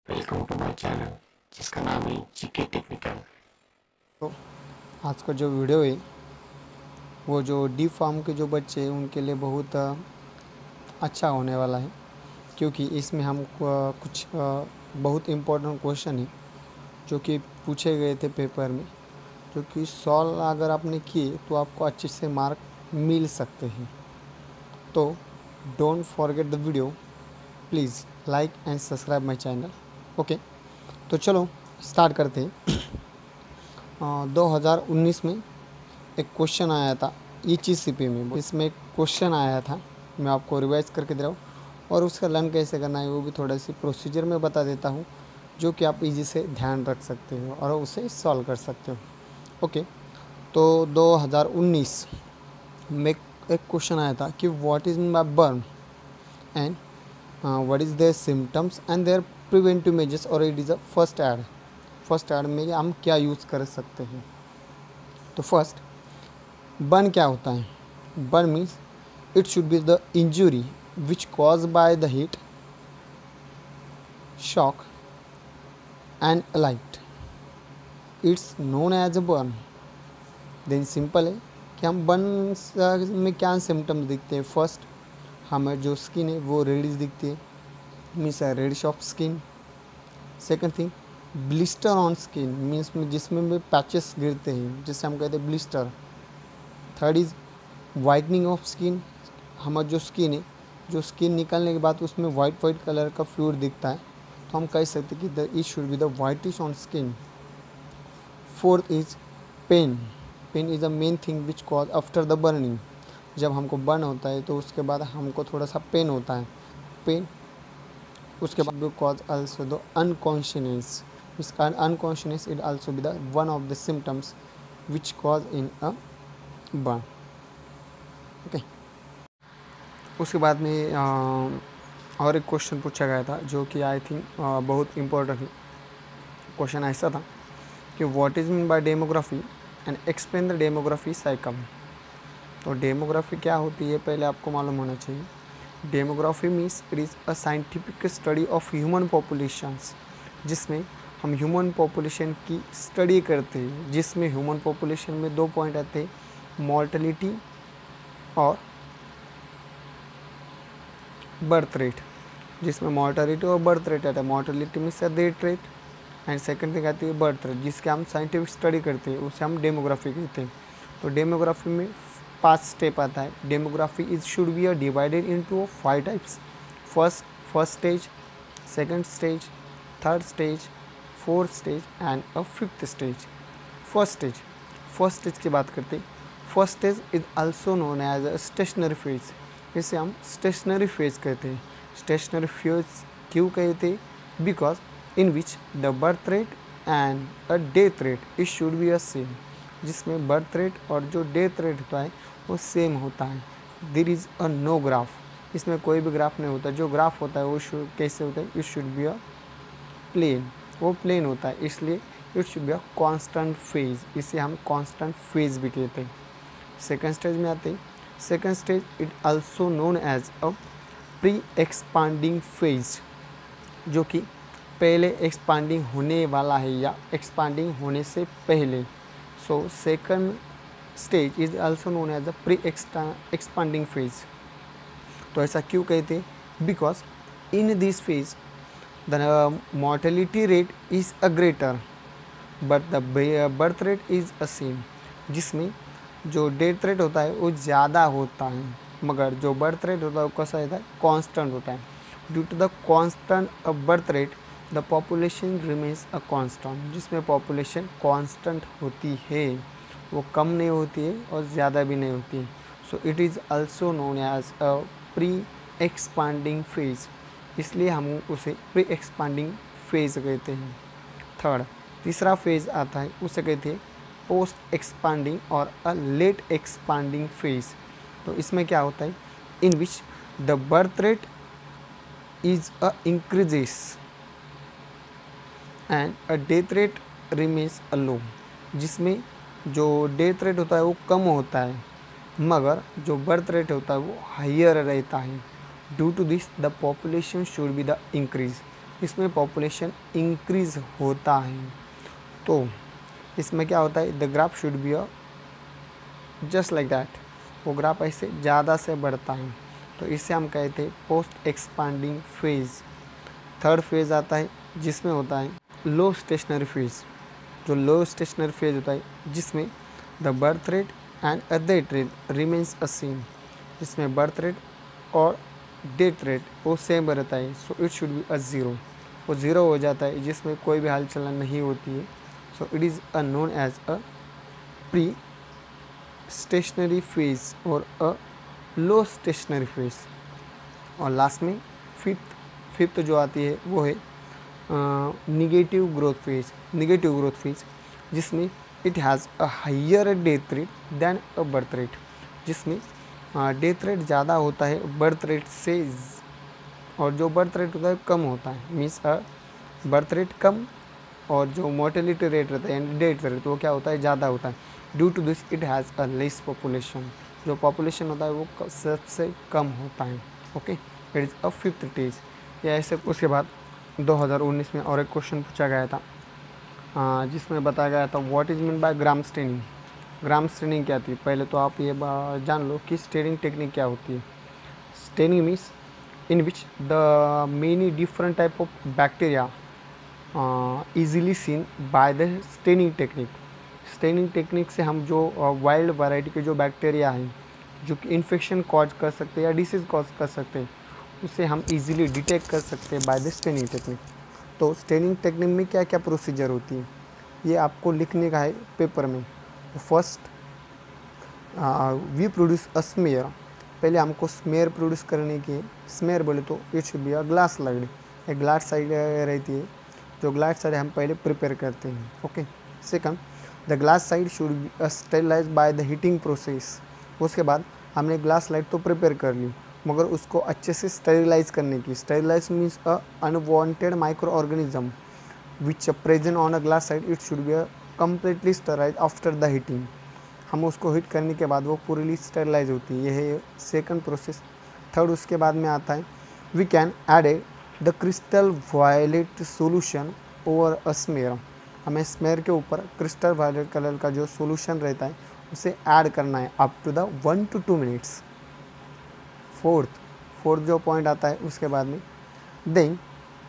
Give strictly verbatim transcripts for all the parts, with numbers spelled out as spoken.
Welcome to my channel जिसका नाम है जीके टेक्निकल। तो आज का जो वीडियो है वो जो डी फार्म के जो बच्चे हैं उनके लिए बहुत अ, अच्छा होने वाला है, क्योंकि इसमें हम अ, कुछ अ, बहुत इम्पोर्टेंट क्वेश्चन है जो कि पूछे गए थे पेपर में, जो कि सॉल्व अगर आपने किए तो आपको अच्छे से मार्क मिल सकते हैं। तो don't forget the video, please like and subscribe my channel. Okay, तो चलो स्टार्ट करते हैं। दो हज़ार उन्नीस में एक क्वेश्चन आया था एच ई सी पी में, इसमें एक क्वेश्चन आया था, मैं आपको रिवाइज करके दे रहा हूँ और उसका लर्न कैसे करना है वो भी थोड़ा सी प्रोसीजर में बता देता हूँ, जो कि आप इजी से ध्यान रख सकते हो और उसे सॉल्व कर सकते हो। ओके, तो दो हज़ार उन्नीस में एक क्वेश्चन आया था कि what is mean by burn and what is their symptoms and their preventive measures, और it is a first aid. First aid में हम क्या यूज़ कर सकते हैं। तो फर्स्ट, बर्न क्या होता है? Burn means it should be the injury which cause by the heat, shock and light, it's known as a burn. Then simple है कि हम बर्न में क्या सिम्टम्स दिखते हैं। फर्स्ट, हमें जो स्किन है वो रेडिश दिखती है, means reddish of skin. Second thing, blister on skin means जिसमें भी पैचेस गिरते हैं जिससे हम कहते हैं blister. Third is whitening of skin, हमारा जो स्किन है, जो स्किन निकालने के बाद उसमें वाइट वाइट कलर का फ्लूइड दिखता है, तो हम कह सकते हैं कि the it should be the whitish on skin. Fourth is pain. Pain is a main thing which cause after the burning. जब हमको बर्न होता है तो उसके बाद हमको थोड़ा सा पेन होता है। पेन उसके बाद कॉज आल्सो द अनकॉन्शियसनेस, इसका unconsciousness it also be the one of the symptoms which cause in a burn. Okay, उसके बाद में आ, और एक क्वेश्चन पूछा गया था जो कि आई थिंक बहुत इम्पोर्टेंट है। क्वेश्चन ऐसा था कि what is mean by demography and explain the demography cycle. तो डेमोग्राफी क्या होती है पहले आपको मालूम होना चाहिए। Demography means it is a scientific study of human populations, जिसमें हम ह्यूमन पॉपुलेशन की स्टडी करते हैं, जिसमें ह्यूमन पॉपुलेशन में दो पॉइंट आते हैं, मॉर्टेलिटी और बर्थ रेट। जिसमें मॉर्टेलिटी और बर्थ रेट आता है। Mortality means death rate and second thing आती है बर्थ रेट, जिसके हम साइंटिफिक स्टडी करते हैं, उसे हम डेमोग्राफी कहते हैं। तो डेमोग्राफी में पांच स्टेप आता है। Demography is should be divided into five types. First first stage, second stage, third stage, fourth stage and a fifth stage. First stage first stage की बात करते हैं। First stage is also known as a stationary phase, इसे हम stationary phase कहते हैं। Stationary phase क्यों कहते हैं? Because in which the birth rate and a death rate it should be a same, जिसमें बर्थ रेट और जो डेथ रेट होता है वो सेम होता है। There is a no graph, इसमें कोई भी ग्राफ नहीं होता। जो ग्राफ होता है वो शुड कैसे होता है? It should be a plain, वो प्लेन होता है, इसलिए it should be a constant phase, इसे हम कांस्टेंट फेज भी कहते हैं। सेकंड स्टेज में आते हैं। Second stage it also known as a pre expanding phase, जो कि पहले एक्सपांडिंग होने वाला है या एक्सपांडिंग होने से पहले। So second stage is also known as a pre expanding phase. तो ऐसा क्यों कहते हैं? Because in this phase the mortality rate is a greater but the birth rate is a same, जिसमें जो डेथ रेट होता है वो ज़्यादा होता है, मगर जो बर्थ रेट होता है वो कैसा होता है? कांस्टेंट होता है। Due to the constant birth rate the population remains a constant, जिसमें पॉपुलेशन कांस्टेंट होती है, वो कम नहीं होती है और ज़्यादा भी नहीं होती है। So it is also known as a pre expanding phase, इसलिए हम उसे प्री एक्सपांडिंग फेज कहते हैं। थर्ड तीसरा फेज आता है, उसे कहते हैं पोस्ट एक्सपांडिंग और अ लेट एक्सपांडिंग फेज। तो इसमें क्या होता है? In which the birth rate is a increases and a death rate remains a low, जिसमें जो डेथ रेट होता है वो कम होता है, मगर जो बर्थ रेट होता है वो हायर रहता है। Due to this the population should be the increase, इसमें पॉपुलेशन इंक्रीज होता है। तो इसमें क्या होता है, the graph should be a just like that, वो ग्राफ ऐसे ज़्यादा से बढ़ता है। तो इसे हम कहते हैं post expanding phase. Third phase आता है जिसमें होता है लो स्टेशनरी फेज़। जो लो स्टेशनरी फेज़ होता है जिसमें the birth rate and a death rate remains a same, जिसमें बर्थ रेट और डेथ रेट वो सेम रहता है। So it should be a zero, वो ज़ीरो हो जाता है जिसमें कोई भी हलचल नहीं होती है। So it is a known as a pre stationary phase और अ लो स्टेशनरी फेज। और लास्ट में फिफ्थ फिफ्थ जो आती है वो है negative growth phase. Negative growth phase जिसमें it has a higher death rate than a birth rate, जिसमें डेथ रेट ज़्यादा होता है बर्थ रेट से, और जो बर्थ रेट होता है कम होता है। मीन्स अ बर्थ रेट कम और जो मोर्टेलिटी रेट रहता है यानी डेथ रेट वो क्या होता है, ज़्यादा होता है। Due to this it has a less population, जो पॉपुलेशन होता है वो सबसे कम होता है। Okay, it is a fifth stage. या ऐसे उसके बाद दो हज़ार उन्नीस में और एक क्वेश्चन पूछा गया था जिसमें बताया गया था what is mean by gram staining. Gram staining क्या थी, पहले तो आप ये जान लो कि स्टेनिंग टेक्निक क्या होती है। Staining means in which the many different type of bacteria uh, easily seen by the staining technique। Staining technique से हम जो वाइल्ड uh, वैरायटी के जो बैक्टीरिया हैं जो कि इन्फेक्शन कॉज कर सकते हैं या डिसीज़ कॉज कर सकते हैं उसे हम इजीली डिटेक्ट कर सकते हैं बाय द स्टेनिंग टेक्निक। तो स्टेनिंग टेक्निक में क्या क्या प्रोसीजर होती है ये आपको लिखने का है पेपर में। First we produce a smear. पहले हमको स्मेयर प्रोड्यूस करने की, स्मेयर बोले तो it should be a glass slide. एक ग्लास साइड रहती है, जो ग्लास साइड हम पहले प्रिपेयर करते हैं। Okay, second the glass side should be sterilise by the heating process. उसके बाद हमने ग्लास स्लाइड तो प्रिपेयर कर ली मगर उसको अच्छे से स्टेरिलाइज करने की। Sterilise means a unwanted micro organism which present on a glass side it should be a completely sterilise after the heating. हम उसको हीट करने के बाद वो पूरी स्टेरिलाइज होती है, यह है सेकंड प्रोसेस। थर्ड उसके बाद में आता है we can add a the crystal violet solution over a smear. हमें स्मेयर के ऊपर क्रिस्टल वायलेट कलर का जो सोल्यूशन रहता है उसे ऐड करना है up to the one to two minutes. Fourth fourth जो पॉइंट आता है उसके बाद में then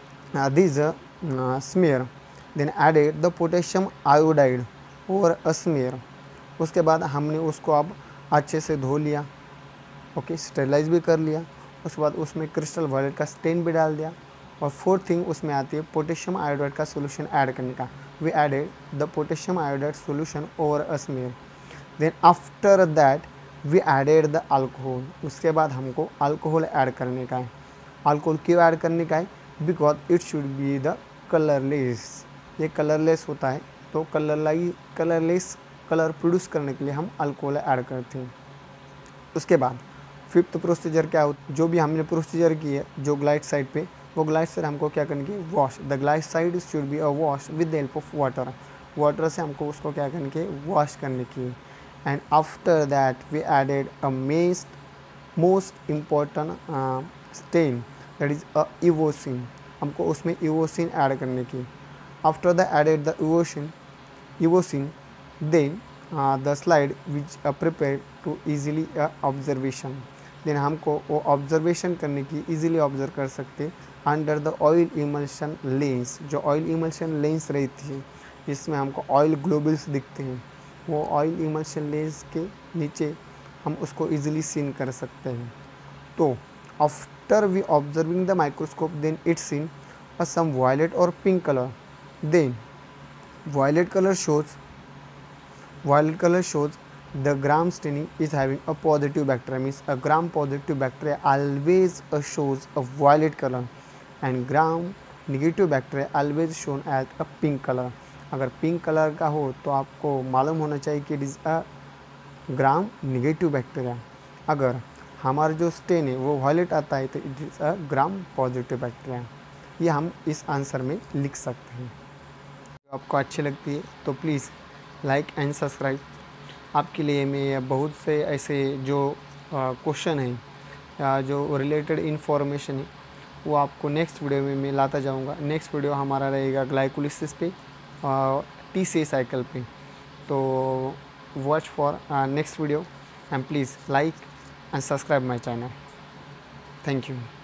this smear then added the potassium iodide over a smear. उसके बाद हमने उसको अब अच्छे से धो लिया, ओके, स्टेरिलाइज भी कर लिया। उसके बाद उसमें क्रिस्टल वायलेट का स्टेन भी डाल दिया। और फोर्थ थिंग उसमें आती है पोटेशियम आयोडाइड का सोल्यूशन ऐड करने का। We added the potassium iodide solution over a smear. Then after that we added the alcohol. उसके बाद हमको अल्कोहल ऐड करने का है। अल्कोहल क्यों ऐड करने का है, because it should be the colourless. ये कलरलेस होता है तो कलरलाई कलरलेस कलर प्रोड्यूस करने के लिए हम अल्कोहल ऐड करते हैं। उसके बाद फिफ्थ प्रोसीजर क्या हो, जो भी हमने प्रोसीजर की है जो ग्लाइड साइड पे, वो ग्लाइड साइड हमको क्या करने की, wash. The glide side should be a wash with the help of water. Water से हमको उसको क्या करने की, वॉश करने की। And after that we added a most most important stain that is a eosin. हमको उसमें इवोसिन ऐड करने की। After the added the eosin eosin then uh, the slide which uh, prepared to easily uh, observation। then हमको वो observation करने की, easily observe कर सकते under the oil emulsion lens. जो ऑयल इमल्शन लेंस रहती है जिसमें हमको ऑयल ग्लोबल्स दिखते हैं, वो ऑयल इमल्शन लेंस के नीचे हम उसको इजीली सीन कर सकते हैं। तो after we observing the microscope then it's seen a some violet और pink colour. Then violet colour shows Violet color shows the gram staining is having a positive bacteria, means a gram positive bacteria always uh, shows a violet color and gram negative bacteria always shown as a pink color। अगर pink colour का हो तो आपको मालूम होना चाहिए कि it is a gram negative bacteria. अगर हमारा जो स्टेन है वो वायलेट आता है तो it is a gram positive bacteria. ये हम इस आंसर में लिख सकते हैं। आपको अच्छी लगती है तो प्लीज़ लाइक एंड सब्सक्राइब। आपके लिए मैं बहुत से ऐसे जो क्वेश्चन हैं या जो रिलेटेड इन्फॉर्मेशन है वो आपको नेक्स्ट वीडियो में मैं लाता जाऊँगा। नेक्स्ट वीडियो हमारा रहेगा ग्लाइकोलिसिस पे, टी सी साइकिल पे। तो watch for next video and please like and subscribe my channel. Thank you.